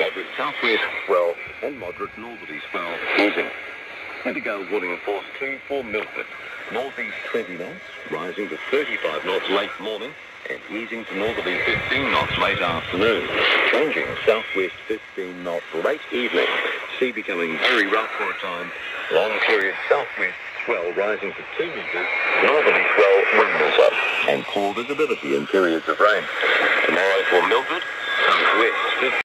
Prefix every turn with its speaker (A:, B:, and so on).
A: moderate southwest swell and moderate northerly swell easing. Heavy gale warning in force 2 for Milford. Northeast 20 knots, rising to 35 knots late morning and easing to northerly 15 knots late afternoon. Changing southwest 15 knots late evening. Sea becoming very rough for a time. Long period southwest swell rising to 2 metres. Northerly swell winds up and poor visibility in periods of rain. Tomorrow for Milford, southwest